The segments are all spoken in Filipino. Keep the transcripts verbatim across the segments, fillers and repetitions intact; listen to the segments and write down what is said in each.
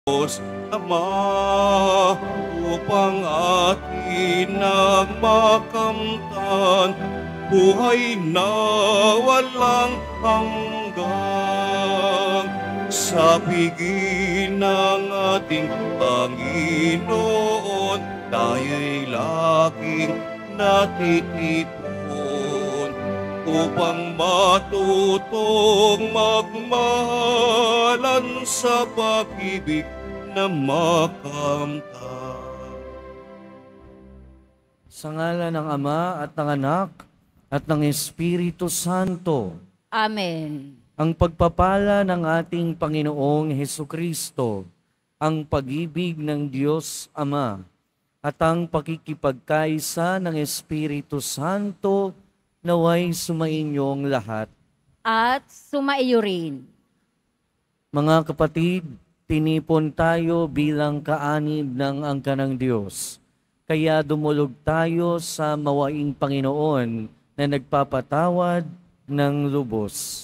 Diyos Ama, upang atin ang makamtan, buhay na walang hanggan. Sa piging ng ating Panginoon, tayo'y laging natitipon, upang matutong magmahalan sa pag-ibig na makamtan. Sa ngalan ng Ama at ng Anak at ng Espiritu Santo. Amen. Ang pagpapala ng ating Panginoong Hesukristo, ang pag-ibig ng Diyos Ama, at ang pakikipagkaisa ng Espiritu Santo naway sumainyong lahat. At sumaiyo rin. Mga kapatid, tinipon tayo bilang kaanib ng angka ng Diyos. Kaya dumulog tayo sa mawaing Panginoon na nagpapatawad ng lubos.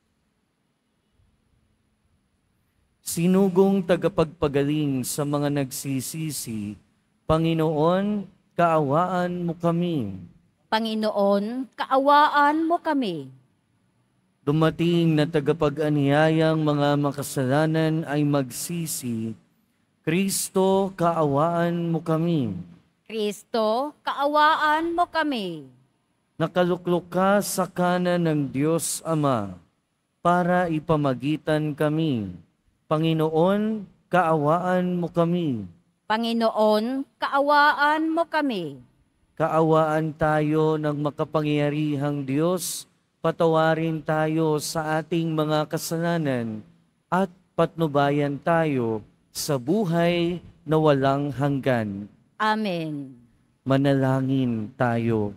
Sinugong tagapagpagaling sa mga nagsisisi, Panginoon, kaawaan mo kami. Panginoon, kaawaan mo kami. Dumating na tagapag-aniyayang mga makasalanan ay magsisi, Kristo, kaawaan mo kami. Kristo, kaawaan mo kami. Nakaluklok ka sa kanan ng Diyos Ama para ipamagitan kami. Panginoon, kaawaan mo kami. Panginoon, kaawaan mo kami. Kaawaan tayo ng makapangyarihang Diyos, patawarin tayo sa ating mga kasalanan at patnubayan tayo sa buhay na walang hanggan. Amen. Manalangin tayo.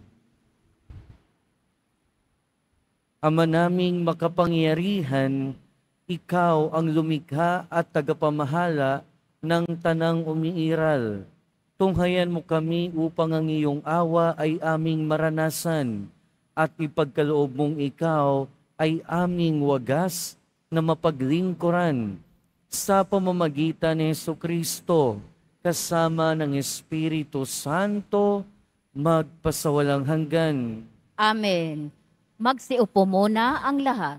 Ama naming makapangyarihan, ikaw ang lumikha at tagapamahala ng tanang umiiral. Tunghayan mo kami upang ang iyong awa ay aming maranasan at ipagkaloob mong ikaw ay aming wagas na mapaglingkuran sa pamamagitan ni Jesucristo kasama ng Espiritu Santo magpasawalang hanggan. Amen. Magsiupo muna ang lahat.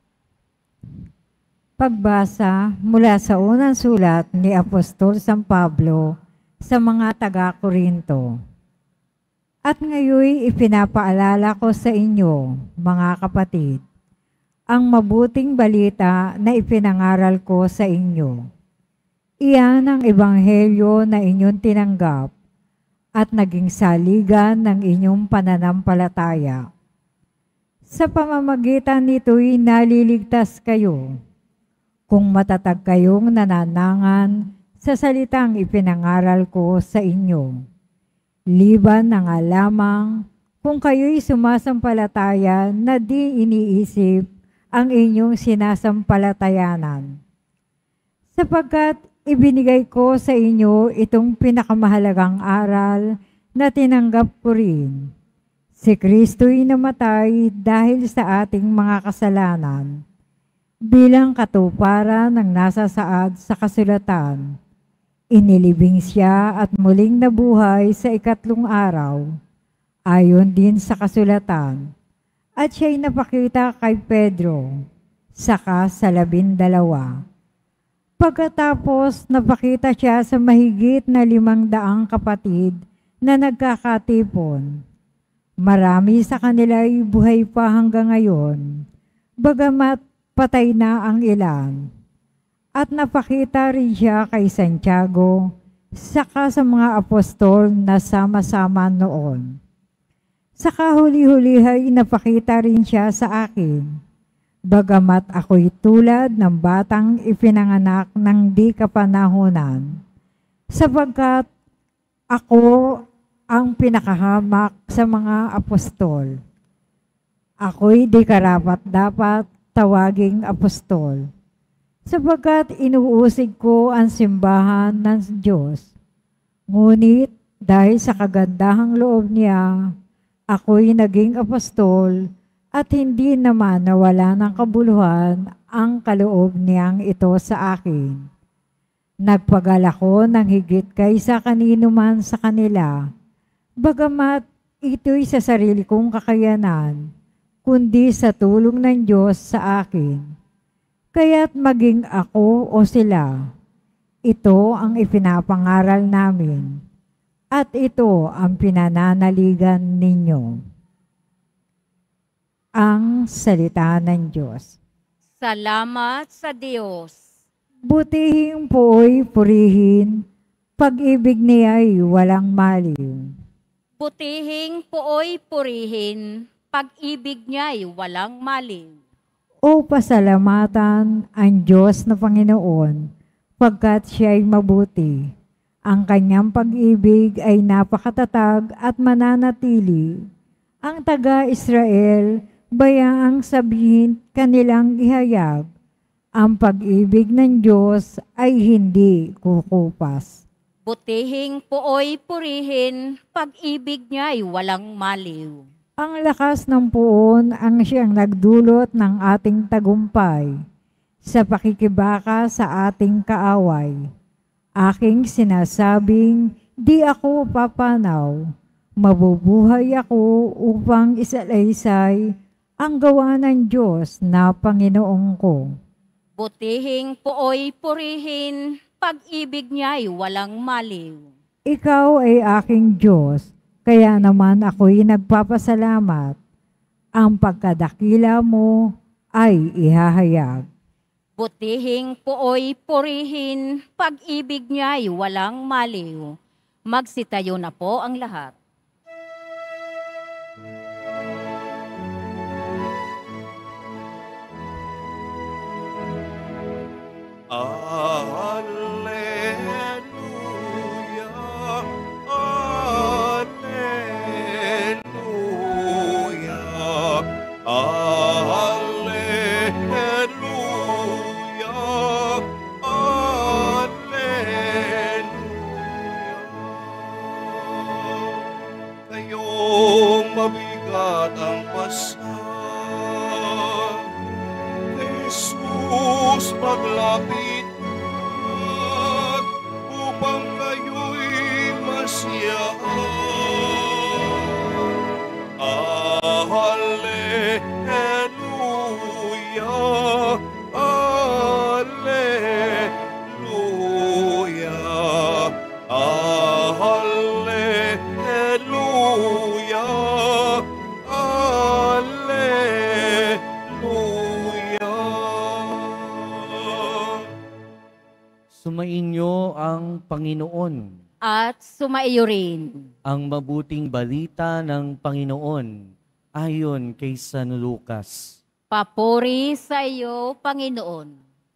Pagbasa mula sa unang sulat ni Apostol San Pablo sa mga taga-Korinto. At ngayoy ipinapaalala ko sa inyo, mga kapatid, ang mabuting balita na ipinangaral ko sa inyo. Iyan ang ebanghelyo na inyong tinanggap at naging saligan ng inyong pananampalataya. Sa pamamagitan nito'y naliligtas kayo, kung matatag kayong nananangan sa salitang ipinangaral ko sa inyo. Liban na nga lamang kung kayo'y sumasampalataya na di iniisip ang inyong sinasampalatayanan. Sapagkat ibinigay ko sa inyo itong pinakamahalagang aral na tinanggap ko rin. Si Kristo'y namatay dahil sa ating mga kasalanan, bilang katuparan ng nasa saad sa kasulatan. Inilibing siya at muling nabuhay sa ikatlong araw, ayon din sa kasulatan. At siya'y napakita kay Pedro, saka sa labindalawa. Pagkatapos napakita siya sa mahigit na limang daang kapatid na nagkakatipon. Marami sa kanila ay buhay pa hanggang ngayon, bagamat patay na ang ilan. At napakita rin siya kay Santiago, saka sa mga apostol na sama-sama noon. Saka huli-huli ay napakita rin siya sa akin, bagamat ako'y tulad ng batang ipinanganak ng di kapanahunan, sapagkat ako ang pinakahamak sa mga apostol. Ako'y di karapat-dapat tawaging apostol, sapagkat inuusig ko ang simbahan ng Diyos. Ngunit dahil sa kagandahang loob niya, ako'y naging apostol at hindi naman nawala ng kabuluhan ang kaloob niyang ito sa akin. Nagpagal ako ng higit kaysa kanino man sa kanila, bagamat ito'y sa sarili kong kakayanan, kundi sa tulong ng Diyos sa akin. Kaya't maging ako o sila, ito ang ipinapangaral namin, at ito ang pinananaligan ninyo. Ang salita ng Diyos. Salamat sa Diyos. Butihing po'y purihin, pag-ibig niya'y walang maliw. Butihing pooy purihin, pag-ibig niya'y walang maliw. O pasalamatan ang Diyos na Panginoon, pagkat siya'y mabuti. Ang kanyang pag-ibig ay napakatatag at mananatili. Ang taga-Israel, bayaang sabihin kanilang ihayag, ang pag-ibig ng Diyos ay hindi kukupas. Butihing pooy purihin, pag-ibig niya'y walang maliw. Ang lakas ng puon ang siyang nagdulot ng ating tagumpay sa pakikibaka sa ating kaaway. Aking sinasabing, di ako papanaw. Mabubuhay ako upang isalaysay ang gawa ng Diyos na Panginoon ko. Butihing pooy purihin, pag-ibig niya'y walang maliw. Ikaw ay aking Diyos, kaya naman ako'y nagpapasalamat. Ang pagkadakila mo ay ihahayag. Butihing pooy purihin, pag-ibig niya'y walang maliw. Magsitayo na po ang lahat. Alleluia, Alleluia, Alleluia, Alleluia. Kayong mabigat ang pasan, Jesus, paglapit at upang kayo'y masiyaan. Alleluia, Alleluia, Alleluia, Alleluia. Sumainyo ang Panginoon. At sumaiyo rin. Ang mabuting balita ng Panginoon ayon kay San Lucas. Papuri sa iyo, Panginoon.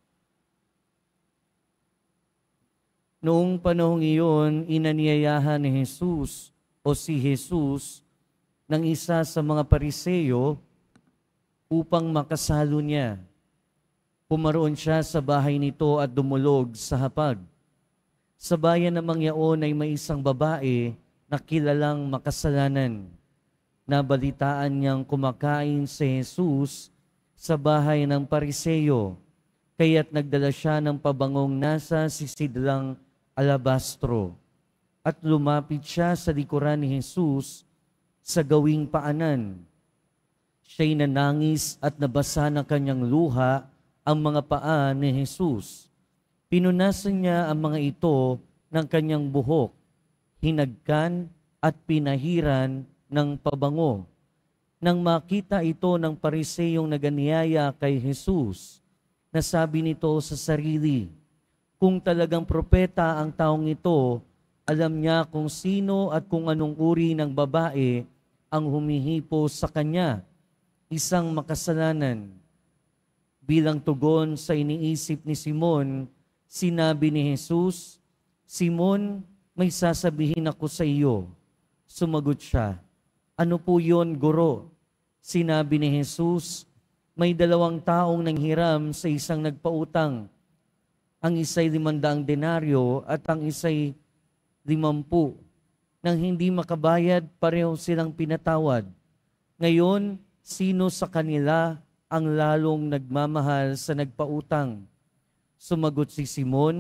Noong panahong iyon, inanyayahan ni Jesus o si Jesus ng isa sa mga Pariseyo upang makasalo niya. Pumaroon siya sa bahay nito at dumulog sa hapag. Sa bayan namang yaon ay may isang babae na kilalang makasalanan. Nabalitaan niyang kumakain si Jesus sa bahay ng Pariseyo, kaya't nagdala siya ng pabangong nasa sisidlang alabastro. At lumapit siya sa likuran ni Jesus sa gawing paanan. Siya'y nanangis at nabasa ng kanyang luha ang mga paa ni Jesus. Pinunasan niya ang mga ito ng kanyang buhok, hinagkan at pinahiran ng pabango. Nang makita ito ng Pariseyong naganiyaya kay Jesus, nasabi nito sa sarili, kung talagang propeta ang taong ito, alam niya kung sino at kung anong uri ng babae ang humihipo sa kanya, isang makasalanan. Bilang tugon sa iniisip ni Simon, sinabi ni Jesus, Simon, may sasabihin ako sa iyo. Sumagot siya, ano po yon, Guro? Sinabi ni Jesus, may dalawang taong nanghiram sa isang nagpautang. Ang isa'y limandaang denaryo at ang isa'y limampu. Nang hindi makabayad, pareho silang pinatawad. Ngayon, sino sa kanila ang lalong nagmamahal sa nagpautang? Sumagot si Simon,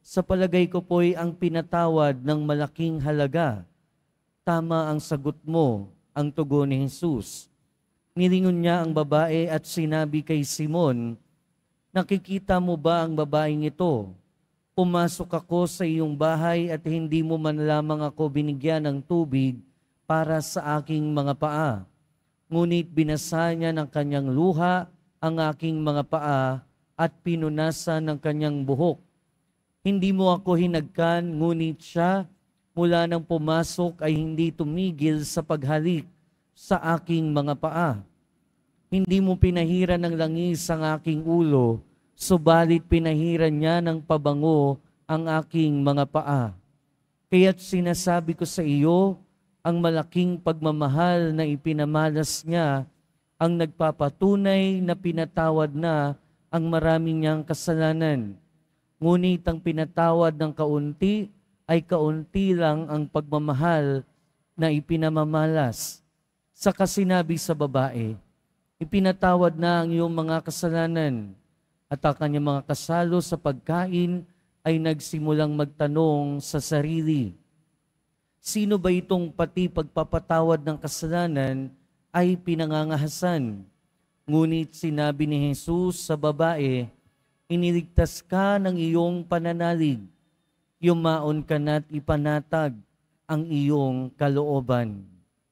Sa palagay ko po'y ang pinatawad ng malaking halaga. Tama ang sagot mo, ang tugon ni Jesus. Nilingon niya ang babae at sinabi kay Simon, nakikita mo ba ang babaeng ito? Pumasok ako sa iyong bahay at hindi mo man lamang ako binigyan ng tubig para sa aking mga paa. Ngunit binasa niya ng kanyang luha ang aking mga paa at pinunasan ng kanyang buhok. Hindi mo ako hinagkan, ngunit siya mula nang pumasok ay hindi tumigil sa paghalik sa aking mga paa. Hindi mo pinahiran ng langis ang aking ulo, subalit pinahiran niya ng pabango ang aking mga paa. Kaya't sinasabi ko sa iyo, ang malaking pagmamahal na ipinamalas niya ang nagpapatunay na pinatawad na ang marami niyang kasalanan. Ngunit ang pinatawad ng kaunti ay kaunti lang ang pagmamahal na ipinamamalas. Saka sinabi sa babae, ipinatawad na ang iyong mga kasalanan. At ang kanyang mga kasalo sa pagkain ay nagsimulang magtanong sa sarili, sino ba itong pati pagpapatawad ng kasalanan ay pinangangahasan? Ngunit sinabi ni Jesus sa babae, iniligtas ka ng iyong pananalig, yumaon ka na't ipanatag ang iyong kalooban.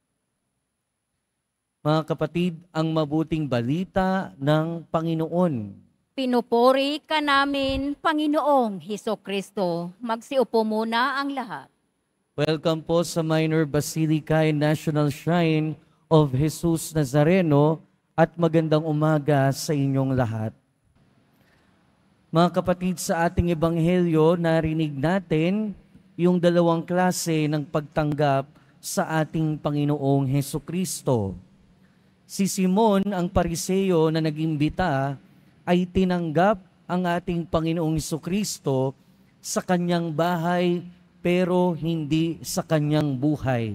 Mga kapatid, ang mabuting balita ng Panginoon. Pinupuri ka namin, Panginoong Hesukristo. Magsiupo muna ang lahat. Welcome po sa Minor Basilica and National Shrine of Jesus Nazareno at magandang umaga sa inyong lahat. Mga kapatid, sa ating ebanghelyo, narinig natin yung dalawang klase ng pagtanggap sa ating Panginoong Hesukristo. Si Simon, ang Pariseo na nag-imbita, ay tinanggap ang ating Panginoong Hesukristo sa kanyang bahay pero hindi sa kanyang buhay.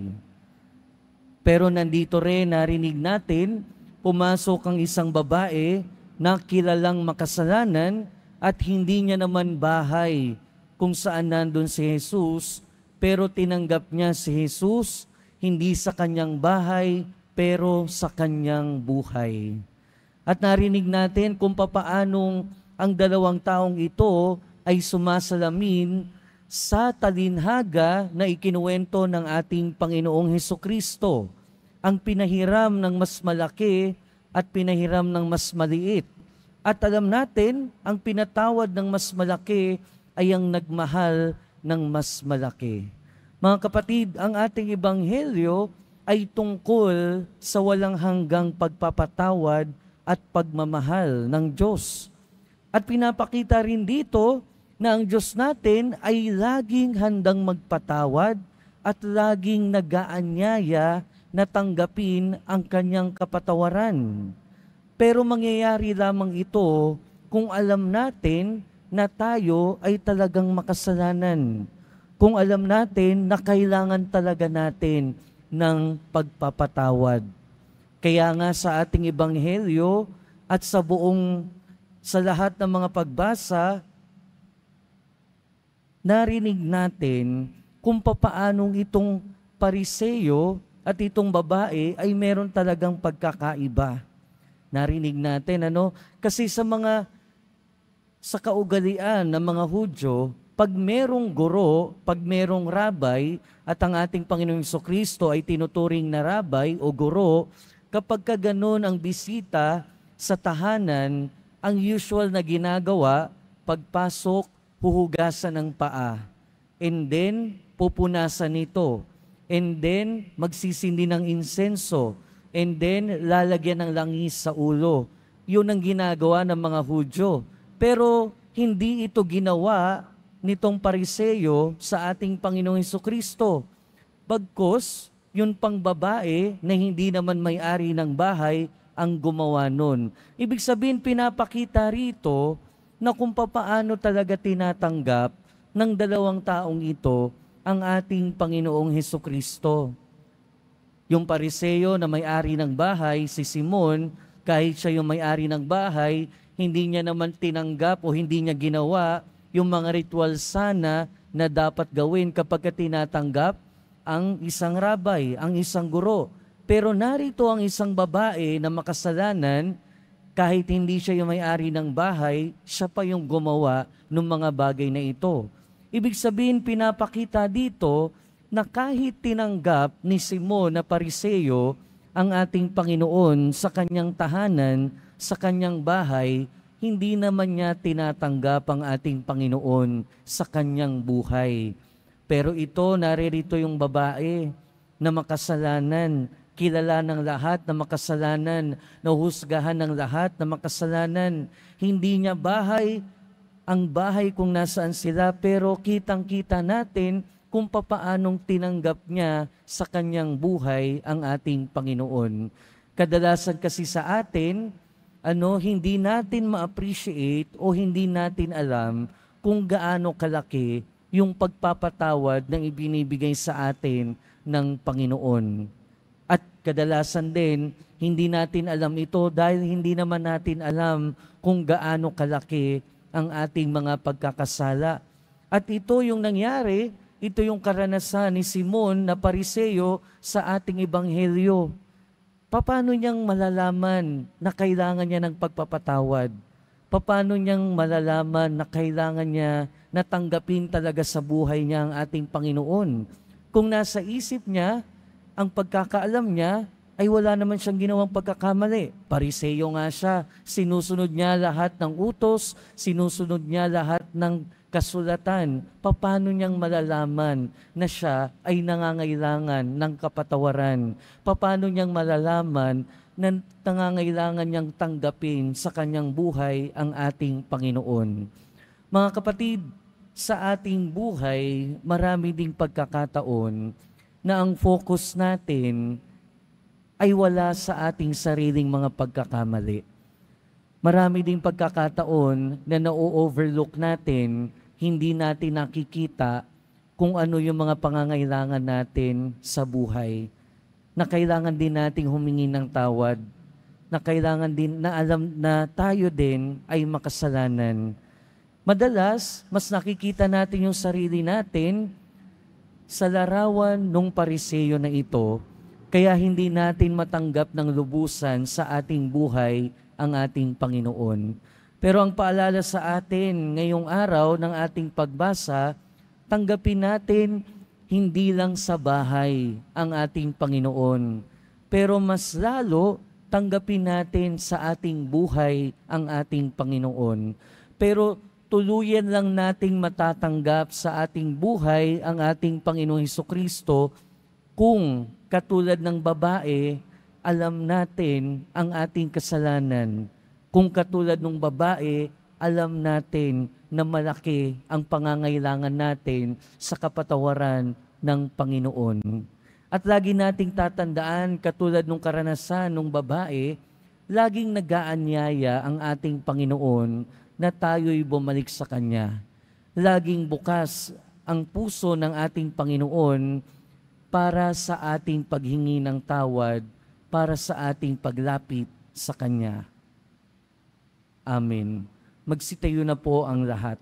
Pero nandito rin narinig natin, pumasok ang isang babae na kilalang makasalanan at hindi niya naman bahay kung saan nandun si Jesus, pero tinanggap niya si Jesus hindi sa kanyang bahay pero sa kanyang buhay. At narinig natin kung papaanong ang dalawang taong ito ay sumasalamin sa talinhaga na ikinuwento ng ating Panginoong Hesukristo, ang pinahiram ng mas malaki at pinahiram ng mas maliit. At alam natin, ang pinatawad ng mas malaki ay ang nagmahal ng mas malaki. Mga kapatid, ang ating ebanghelyo ay tungkol sa walang hanggang pagpapatawad at pagmamahal ng Diyos. At pinapakita rin dito na ang Diyos natin ay laging handang magpatawad at laging nag-aanyaya na tanggapin ang kanyang kapatawaran. Pero mangyayari lamang ito kung alam natin na tayo ay talagang makasalanan. Kung alam natin na kailangan talaga natin ng pagpapatawad. Kaya nga sa ating ebanghelyo at sa buong, sa lahat ng mga pagbasa, narinig natin kung papaanong itong Pariseo at itong babae ay meron talagang pagkakaiba. Narinig natin, ano? Kasi sa mga, sa kaugalian ng mga Hudyo, pag merong guro, pag merong rabay, at ang ating Panginoong Hesukristo ay tinuturing na rabay o guro, kapag ka ganun ang bisita sa tahanan, ang usual na ginagawa, pagpasok, huhugasan ng paa. And then, pupunasan ito. And then, magsisindi ng insenso. And then, lalagyan ng langis sa ulo. Yun ang ginagawa ng mga Hudyo. Pero, hindi ito ginawa nitong Pariseo sa ating Panginoong Hesukristo. Bagkus, yun pang babae na hindi naman may-ari ng bahay ang gumawa nun. Ibig sabihin, pinapakita rito na kung papaano talaga tinatanggap ng dalawang taong ito ang ating Panginoong Hesukristo. Yung Pariseo na may-ari ng bahay, si Simon, kahit siya yung may-ari ng bahay, hindi niya naman tinanggap o hindi niya ginawa yung mga ritual sana na dapat gawin kapag tinatanggap ang isang rabay, ang isang guro. Pero narito ang isang babae na makasalanan, kahit hindi siya yung may-ari ng bahay, siya pa yung gumawa ng mga bagay na ito. Ibig sabihin, pinapakita dito na kahit tinanggap ni Simon na Pariseo ang ating Panginoon sa kanyang tahanan, sa kanyang bahay, hindi naman niya tinatanggap ang ating Panginoon sa kanyang buhay. Pero ito, naririto yung babae na makasalanan, kilala ng lahat na makasalanan, nahusgahan ng lahat na makasalanan. Hindi niya bahay, ang bahay kung nasaan sila, pero kitang-kita natin kung papaanong tinanggap niya sa kanyang buhay ang ating Panginoon. Kadalasan kasi sa atin, ano, hindi natin ma-appreciate o hindi natin alam kung gaano kalaki yung pagpapatawad ng ibinibigay sa atin ng Panginoon. At kadalasan din, hindi natin alam ito dahil hindi naman natin alam kung gaano kalaki ang ating mga pagkakasala. At ito yung nangyari, ito yung karanasan ni Simon na Pariseo sa ating ebanghelyo. Paano niyang malalaman na kailangan niya ng pagpapatawad? Paano niyang malalaman na kailangan niya natanggapin talaga sa buhay niya ang ating Panginoon? Kung nasa isip niya, ang pagkakaalam niya ay wala naman siyang ginawang pagkakamali. Pariseo nga siya, sinusunod niya lahat ng utos, sinusunod niya lahat ng kasulatan. Paano niyang malalaman na siya ay nangangailangan ng kapatawaran? Paano niyang malalaman na nangangailangan niyang tanggapin sa kanyang buhay ang ating Panginoon? Mga kapatid, sa ating buhay, marami ding pagkakataon na ang focus natin ay wala sa ating sariling mga pagkakamali. Marami ding pagkakataon na na-overlook natin, hindi natin nakikita kung ano yung mga pangangailangan natin sa buhay. Na kailangan din nating humingi ng tawad. Na kailangan din na alam na tayo din ay makasalanan. Madalas, mas nakikita natin yung sarili natin sa larawan nung Pariseo na ito, kaya hindi natin matanggap ng lubusan sa ating buhay ang ating Panginoon. Pero ang paalala sa atin ngayong araw ng ating pagbasa, tanggapin natin hindi lang sa bahay ang ating Panginoon, pero mas lalo tanggapin natin sa ating buhay ang ating Panginoon. Pero tuluyan lang nating matatanggap sa ating buhay ang ating Panginoong Hesukristo kung katulad ng babae, alam natin ang ating kasalanan. Kung katulad ng babae, alam natin na malaki ang pangangailangan natin sa kapatawaran ng Panginoon. At lagi nating tatandaan, katulad ng karanasan ng babae, laging nag-aanyaya ang ating Panginoon na tayo'y bumalik sa Kanya. Laging bukas ang puso ng ating Panginoon para sa ating paghingi ng tawad, para sa ating paglapit sa Kanya. Amen. Magsitayo na po ang lahat.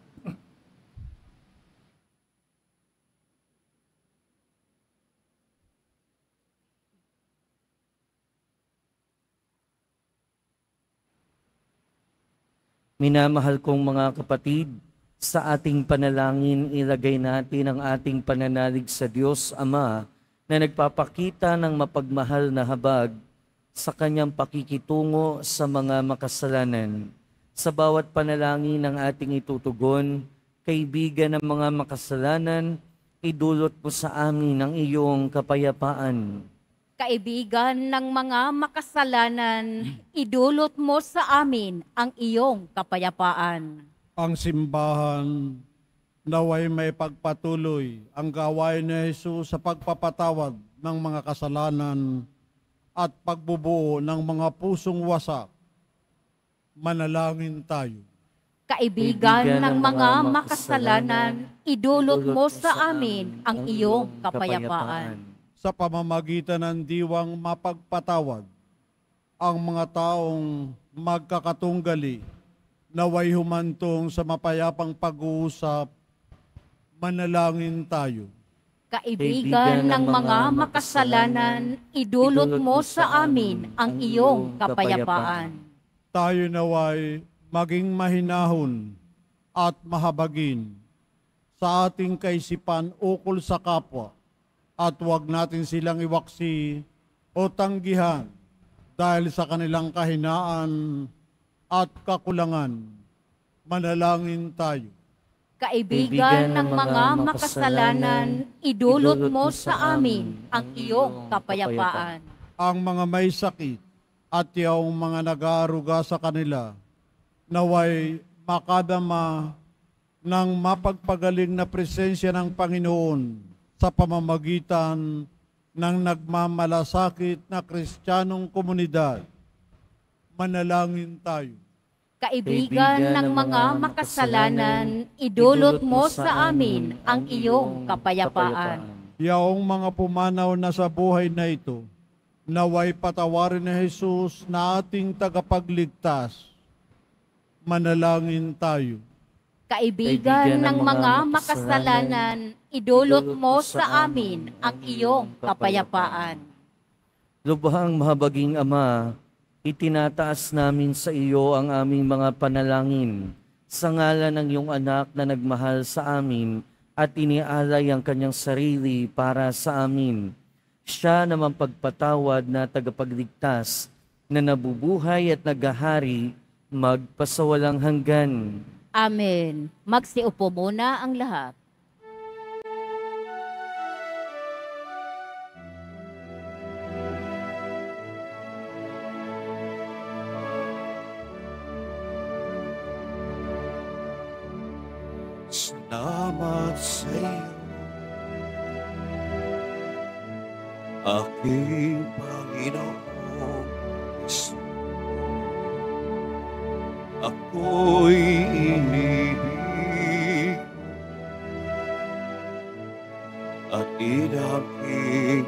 Minamahal kong mga kapatid, sa ating panalangin ilagay natin ang ating pananalig sa Diyos Ama na nagpapakita ng mapagmahal na habag sa Kanyang pakikitungo sa mga makasalanan. Sa bawat panalangin ng ating itutugon, kaibigan ng mga makasalanan, idulot mo sa amin ang iyong kapayapaan. Kaibigan ng mga makasalanan, idulot mo sa amin ang iyong kapayapaan. Ang simbahan naway may pagpatuloy ang gawain ni Jesus sa pagpapatawad ng mga kasalanan at pagbubuo ng mga pusong wasak. Manalangin tayo. Kaibigan ng mga makasalanan, idulot mo sa amin ang iyong kapayapaan. Sa pamamagitan ng diwang mapagpatawad, ang mga taong magkakatunggali naway humantong sa mapayapang pag-uusap, manalangin tayo. Kaibigan ng mga makasalanan, idulot mo sa amin ang iyong kapayapaan. Tayo naway maging mahinahon at mahabagin sa ating kaisipan ukol sa kapwa at huwag natin silang iwaksi o tanggihan dahil sa kanilang kahinaan at kakulangan. Manalangin tayo. Kaibigan ng mga makasalanan, idulot mo sa amin ang iyong kapayapaan. Ang mga may sakit at yung mga nag-aaruga sa kanila, naway makadama ng mapagpagaling na presensya ng Panginoon sa pamamagitan ng nagmamalasakit na Kristiyanong komunidad. Manalangin tayo. Kaibigan ng mga makasalanan, idulot mo sa amin ang iyong kapayapaan. Yaong mga pumanaw na sa buhay na ito, naway patawarin ni Jesus na ating tagapagligtas. Manalangin tayo. Kaibigan ng mga makasalanan, idulot mo sa amin ang iyong kapayapaan. Lubhang mahabaging Ama, itinataas namin sa iyo ang aming mga panalangin sa ngalan ng iyong anak na nagmahal sa amin at inialay ang kanyang sarili para sa amin. Siya na mapagpatawad na tagapagligtas na nabubuhay at naghahari magpasawalang hanggan. Amen. Magsiupo muna ang lahat. Salamat sa iyo, aking Panginoong Hesus. Ako'y inibig at inakig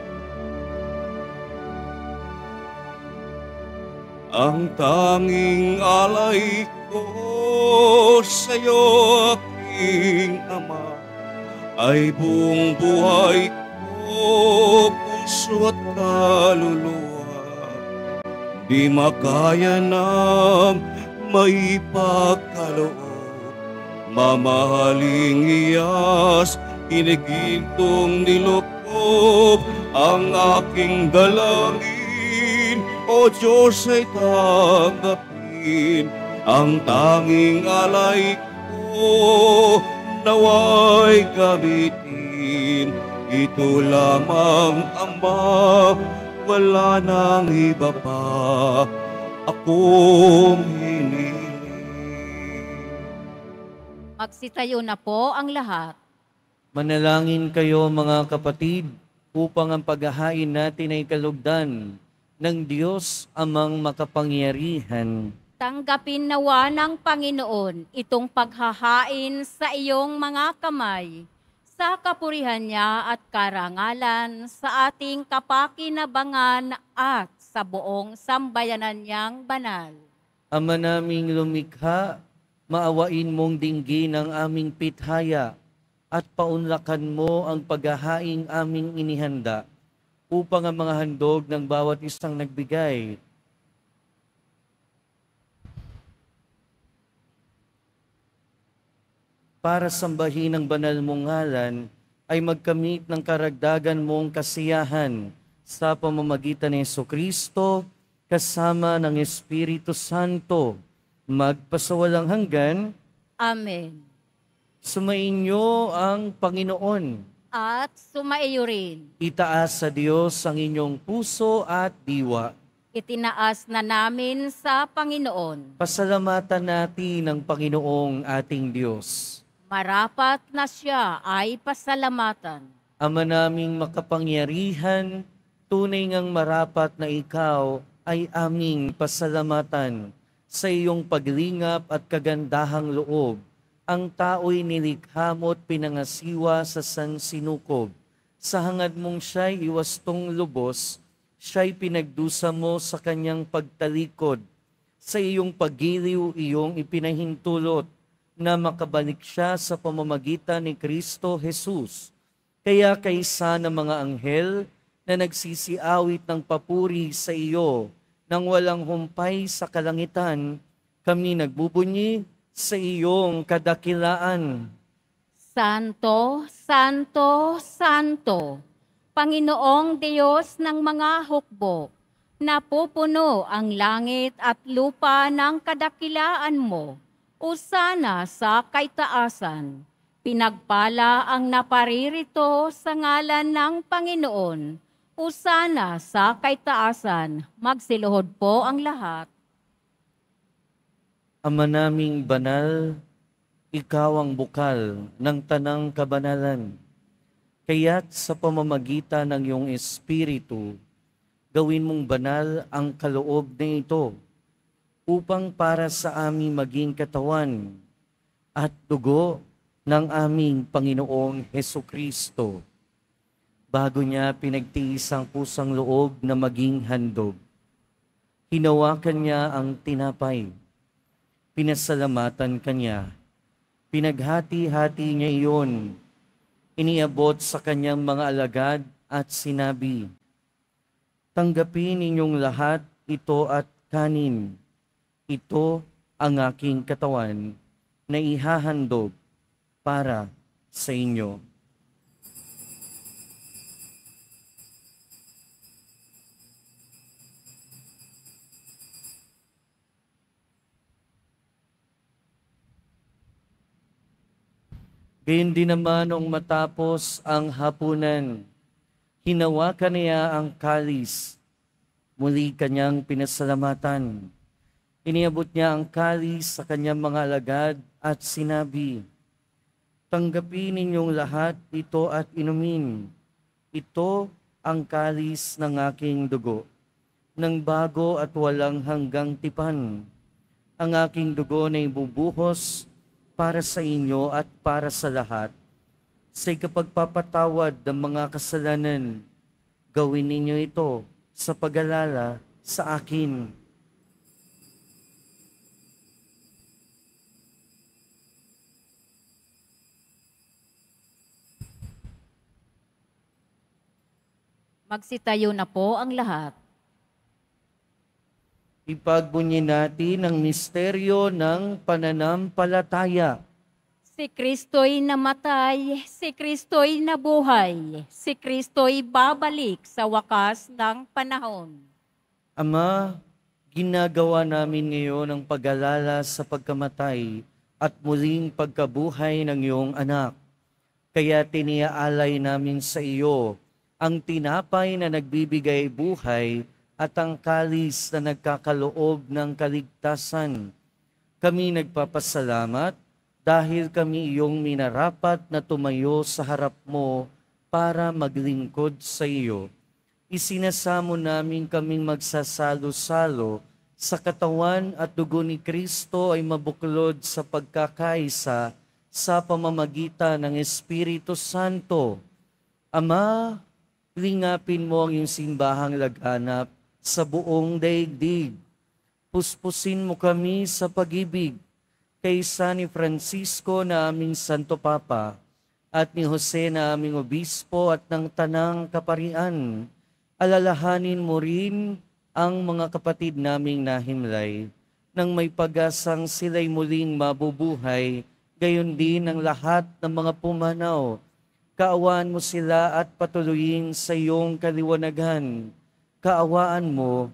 ang tanging alay ko sa'yo, aking Ama, ay buong buhay ko, puso at kaluluwa. Di makaya na maipagkaloob, mamahaling iyas, inigintong nilukob ang aking dalangin. O Diyos ay tanggapin ang tanging alay ko, naway gamitin. Ito lamang, Ama, wala nang iba pa akong hiniling. Magsitayo na po ang lahat. Manalangin kayo mga kapatid upang ang paghahain natin ay kalugdan ng Diyos amang makapangyarihan. Tanggapin nawa ng Panginoon itong paghahain sa iyong mga kamay, sa kapurihan niya at karangalan sa ating kapakinabangan at sa buong sambayanan niyang banal. Ama naming lumikha, maawain mong dinggin ang aming pithaya at paunlakan mo ang paghahaing aming inihanda upang ang mga handog ng bawat isang nagbigay para sambahin ang banal mong ngalan ay magkamit ng karagdagan mong kasiyahan sa pamamagitan ni Jesucristo kasama ng Espiritu Santo, magpasawalang hanggan. Amen. Sumainyo ang Panginoon. At sumaiyo rin. Itaas sa Diyos ang inyong puso at diwa. Itinaas na namin sa Panginoon. Pasalamatan natin ang Panginoong ating Diyos. Marapat na siya ay pasalamatan. Ama naming makapangyarihan, tunay ngang marapat na ikaw ay aming pasalamatan. Sa iyong paglingap at kagandahang loob, ang tao'y nilikha mo't pinangasiwa sa sansinukob. Sa hangad mong siya'y iwastong lubos, siya'y pinagdusa mo sa kanyang pagtalikod. Sa iyong paggiliw, iyong ipinahintulot na makabalik siya sa pamamagitan ni Kristo Jesus. Kaya kaysa ng mga anghel na nagsisiawit ng papuri sa iyo nang walang humpay sa kalangitan, kami nagbubunyi sa iyong kadakilaan. Santo, Santo, Santo, Panginoong Diyos ng mga hukbo, napupuno ang langit at lupa ng kadakilaan mo. Usana sa kaitaasan, pinagpala ang naparirito sa ngalan ng Panginoon. Usana sa kaitaasan, magsiluhod po ang lahat. Ama naming banal, ikaw ang bukal ng tanang kabanalan. Kaya't sa pamamagitan ng iyong Espiritu, gawin mong banal ang kaloob na ito, upang para sa aming maging katawan at dugo ng aming Panginoong Hesukristo. Bago niya pinagtiis ang pusang loob na maging handog, hinawakan niya ang tinapay, pinasalamatan kanya, pinaghati-hati niya iyon, iniabot sa kanyang mga alagad at sinabi, "Tanggapin ninyong lahat ito at kanin. Ito ang aking katawan na ihahandog para sa inyo." Gayun din naman nung matapos ang hapunan, hinawakan niya ang kalis, muli kanyang pinasalamatan. Iniabot niya ang kalis sa kanyang mga alagad at sinabi, "Tanggapin ninyong lahat ito at inumin. Ito ang kalis ng aking dugo, ng bago at walang hanggang tipan. Ang aking dugo na ibubuhos para sa inyo at para sa lahat. Sa ikapagpapatawad ng mga kasalanan, gawin ninyo ito sa pag-alala sa akin." Magsitayo na po ang lahat. Ipagbunyi natin ang misteryo ng pananampalataya. Si Kristo'y namatay, si Kristo'y nabuhay, si Kristo'y babalik sa wakas ng panahon. Ama, ginagawa namin ngayon ang pag-alala sa pagkamatay at muling pagkabuhay ng iyong anak. Kaya tiniaalay namin sa iyo ang tinapay na nagbibigay buhay at ang kalis na nagkakaloob ng kaligtasan. Kami nagpapasalamat dahil kami iyong minarapat na tumayo sa harap mo para maglingkod sa iyo. Isinasamo namin kaming magsasalo-salo sa katawan at dugo ni Kristo ay mabuklod sa pagkakaisa sa pamamagitan ng Espiritu Santo. Ama, lingapin mo ang iyong simbahang laganap sa buong daigdig. Puspusin mo kami sa pag-ibig kaysa ni Francisco na aming Santo Papa at ni Jose na aming Obispo at ng Tanang Kaparian. Alalahanin mo rin ang mga kapatid naming nahimlay nang may pag-asang sila'y muling mabubuhay, gayon din ang lahat ng mga pumanaw. Kaawaan mo sila at patuloyin sa iyong kaliwanagan. Kaawaan mo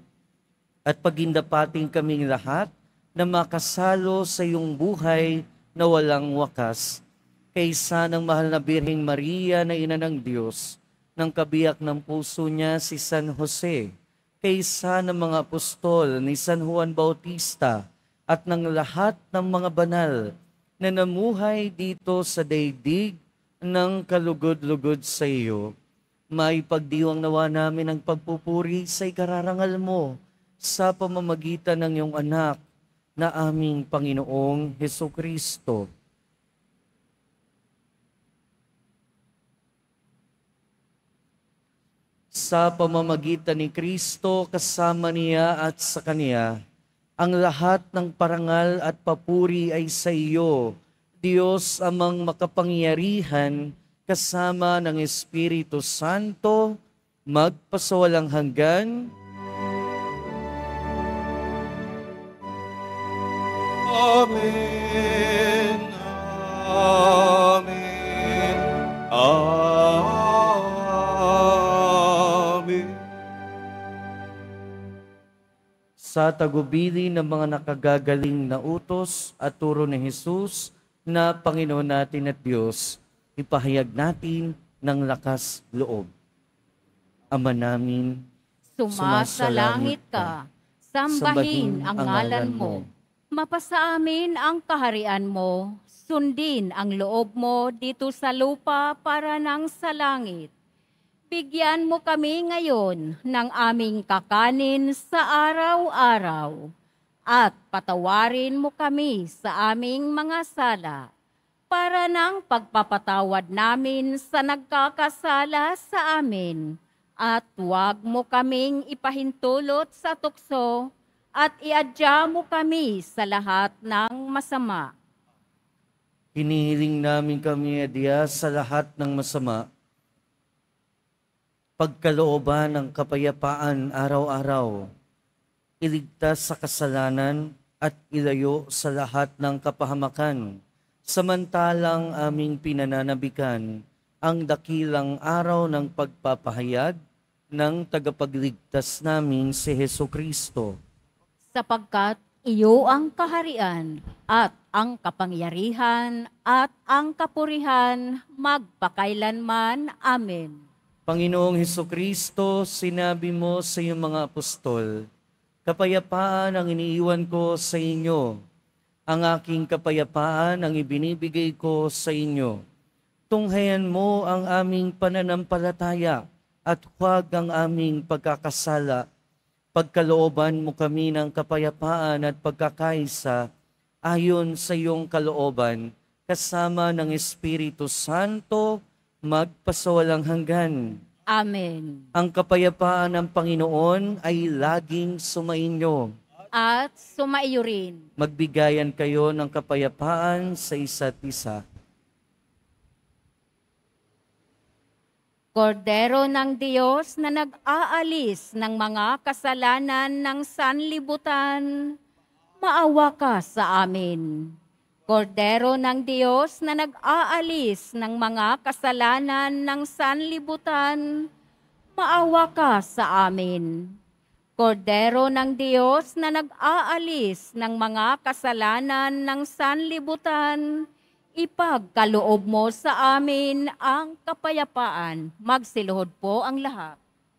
at pagindapating kaming lahat na makasalo sa iyong buhay na walang wakas. Kaysa ng mahal na Birheng Maria na Ina ng Diyos, ng kabiyak ng puso niya si San Jose, kaysa ng mga apostol ni San Juan Bautista at ng lahat ng mga banal na namuhay dito sa daigdig ng kalugod-lugod sa iyo. May pagdiwang nawa namin ang pagpupuri sa ikararangal mo sa pamamagitan ng iyong anak na aming Panginoong Hesukristo. Sa pamamagitan ni Kristo, kasama niya at sa Kaniya, Ang lahat ng parangal at papuri ay sa iyo, Diyos amang makapangyarihan, kasama ng Espiritu Santo, magpasawalang hanggan. Amen. Amen. Amen. Sa tagubili ng mga nakagagaling na utos at turo ni Jesus na Panginoon natin at Diyos, ipahayag natin ng lakas loob. Ama namin, Sumasalangit ka, sambahin ang ngalan mo. Mapasa amin ang kaharian mo, sundin ang loob mo dito sa lupa para nang sa langit. Bigyan mo kami ngayon ng aming kakanin sa araw-araw at patawarin mo kami sa aming mga sala para nang pagpapatawad namin sa nagkakasala sa amin at huwag mo kaming ipahintulot sa tukso at iadya mo kami sa lahat ng masama. hinihiling namin kami, Adya, sa lahat ng masama, pagkalooban ng kapayapaan araw-araw, iligtas sa kasalanan at ilayo sa lahat ng kapahamakan, samantalang aming pinananabikan ang dakilang araw ng pagpapahayag ng tagapagligtas namin si Hesu Kristo. Sapagkat iyo ang kaharian at ang kapangyarihan at ang kapurihan magpakailanman. Amen. Panginoong Hesu Kristo, sinabi mo sa iyong mga apostol, kapayapaan ang iniiwan ko sa inyo. Ang aking kapayapaan ang ibinibigay ko sa inyo. Tunghayan mo ang aming pananampalataya at huwag ang aming pagkakasala. Pagkalooban mo kami ng kapayapaan at pagkakaisa ayon sa iyong kalooban, kasama ng Espiritu Santo, magpasawalang hanggan. Amen. Ang kapayapaan ng Panginoon ay laging sumainyo. At sumaiyo rin. Magbigayan kayo ng kapayapaan sa isa't isa. Kordero ng Diyos na nag-aalis ng mga kasalanan ng sanlibutan, maawa ka sa amin. Kordero ng Diyos na nag-aalis ng mga kasalanan ng sanlibutan, maawa ka sa amin. Kordero ng Diyos na nag-aalis ng mga kasalanan ng sanlibutan, ipagkaloob mo sa amin ang kapayapaan. Magsiluhod po ang lahat.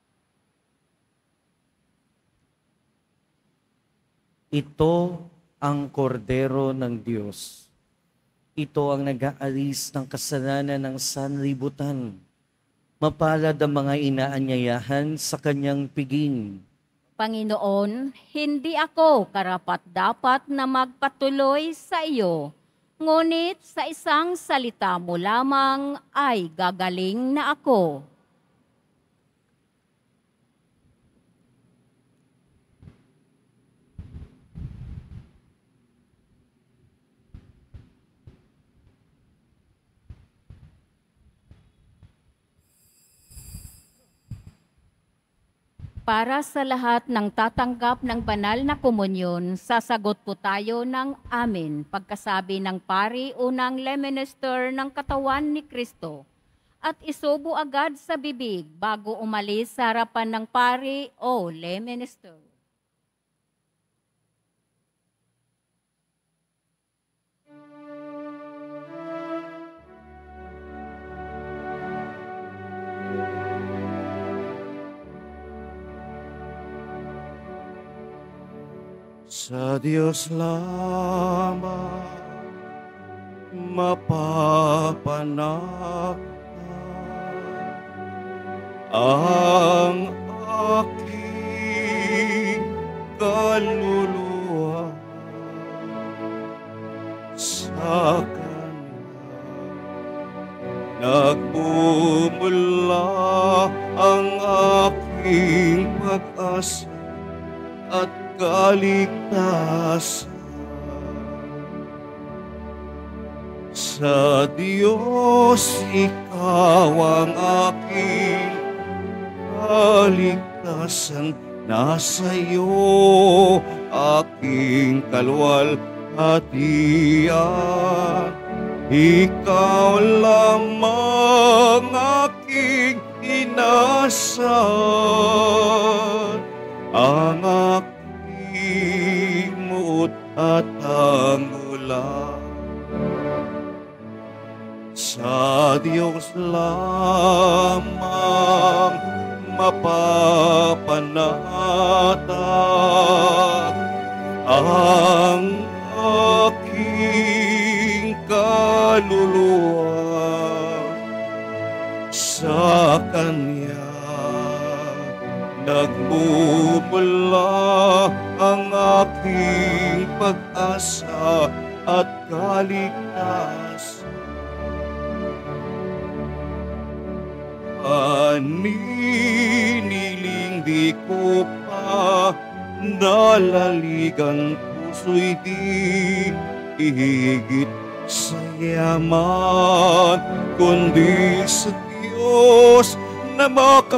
Ito ang kordero ng Diyos. Ito ang nag-aalis ng kasalanan ng sanlibutan. Mapalad ang mga inaanyayahan sa kanyang piging. Panginoon, hindi ako karapat-dapat na magpatuloy sa iyo, ngunit sa isang salita mo lamang ay gagaling na ako. Para sa lahat ng tatanggap ng banal na komunyon, sasagot po tayo ng amen pagkasabi ng pari o ng leminister ng katawan ni Kristo at isubo agad sa bibig bago umalis sa harapan ng pari o leminister. Sa Diyos lamang mapapanatag ang aking kaluluwa sa Kanya. Nagmumula ang aking pag-asa at kaligtasan. Sa Diyos, ikaw ang aking kaligtasan. Nasa iyo aking kalwalhatian. Ikaw lamang aking inaasahan. Ang aking muot at tangulan. Sa Diyos lamang mapapanatag ang aking kaluluwa. Sa Kanya nagmumula ang aking pag-asa at kaligtasan. Paniniling di ko pa nalaligan, puso'y di ihigit sa yaman, kundi sa Diyos na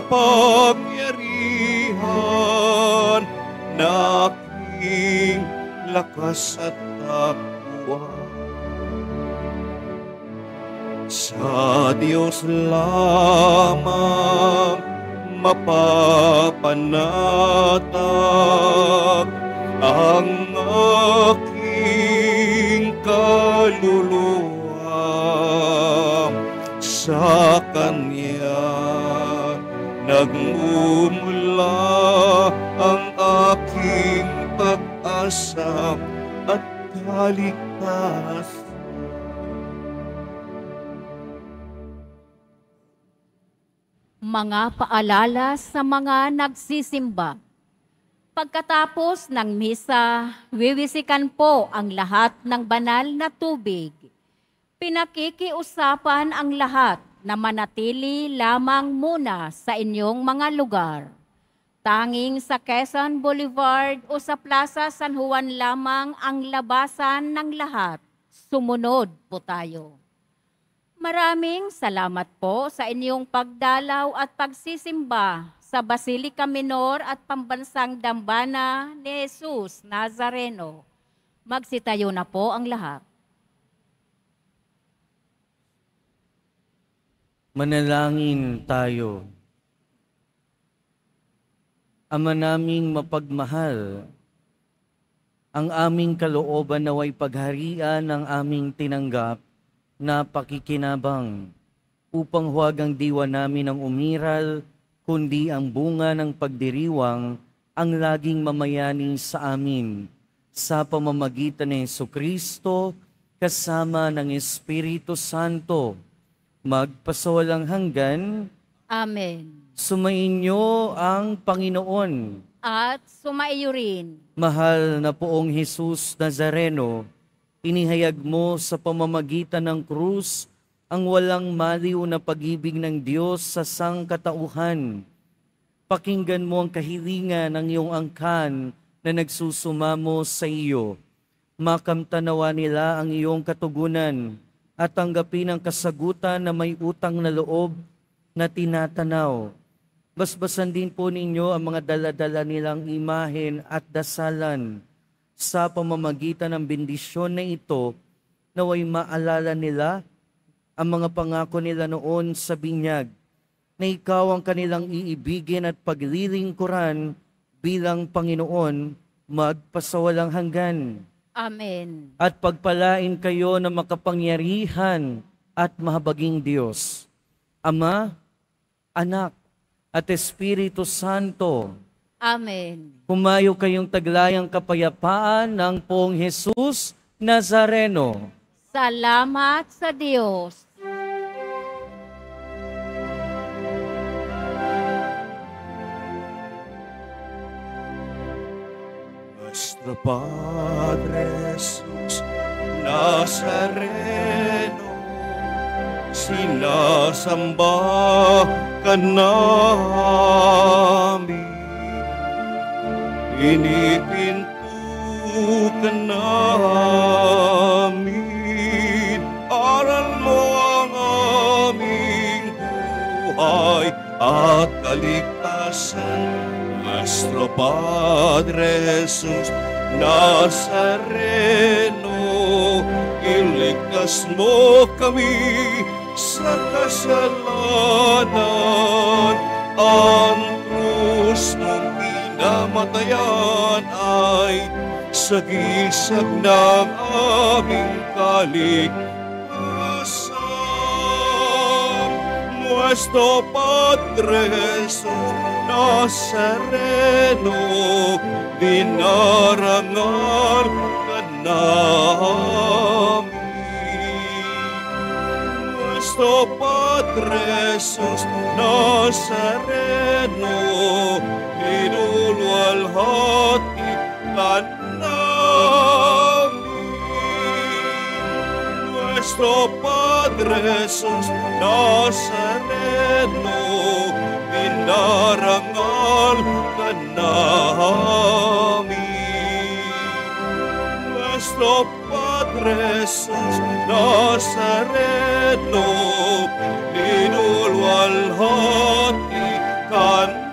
makapangyarihan, na aking lakas at takwa. Sa Diyos lamang mapapanatag ang aking kaluluwa. Sa Kanya nagmumula ang aking pag-asa at kaligtasan. Mga paalala sa mga nagsisimba. Pagkatapos ng misa, wiwisikan po ang lahat ng banal na tubig. Pinakikiusapan ang lahat na manatili lamang muna sa inyong mga lugar. Tanging sa Quezon Boulevard o sa Plaza San Juan lamang ang labasan ng lahat. Sumunod po tayo. Maraming salamat po sa inyong pagdalaw at pagsisimba sa Basilica Minor at Pambansang Dambana ni Jesus Nazareno. Magsitayo na po ang lahat. Manalangin tayo. Ama naming mapagmahal, ang aming kalooban naway pagharian ng aming tinanggap na pakikinabang, upang huwag ang diwa namin ang umiral, kundi ang bunga ng pagdiriwang ang laging mamayani sa amin, sa pamamagitan ni Jesucristo, kasama ng Espiritu Santo, magpasawalang hanggan. Amen. Sumainyo ang Panginoon. At sumaiyo rin. Mahal na poong Jesus Nazareno, inihayag mo sa pamamagitan ng krus ang walang maliw na pag-ibig ng Diyos sa sangkatauhan. Pakinggan mo ang kahilingan ng iyong angkan na nagsusumamo sa iyo. Makamtanawa nila ang iyong katugunan at tanggapin ang kasagutan na may utang na loob na tinatanaw. Basbasan din po ninyo ang mga daladala nilang imahen at dasalan. Sa pamamagitan ng bendisyon na ito, naway maalala nila ang mga pangako nila noon sa binyag, na ikaw ang kanilang iibigin at paglilingkuran bilang Panginoon magpasawalang hanggan. Amen. At pagpalain kayo ng makapangyarihan at mahabaging Diyos, Ama, Anak, at Espiritu Santo. Amen. Humayo kayong taglayang kapayapaan ng poong Jesus Nazareno. Salamat sa Diyos. Nuestro Padre Jesus Nazareno, sinasamba ka namin. pinipinto ka namin. Aral mo ang aming buhay at kaligtasan. Nuestro Padre Jesus Nazareno, iligtas mo kami sa kasalanan. Ang krus mong pinamatayan ay sagisag ng aming kaligtasan. Nuestro Padre Jesus Nazareno, dinarangal ka namin. Nuestro Padre Jesus Nazareno, dinulwalhati ka namin. Nuestro Padre Jesus Nazareno, dinarangal ka namin. Nuestro Padre Jesus Nazareno, dinulwalhati ka namin.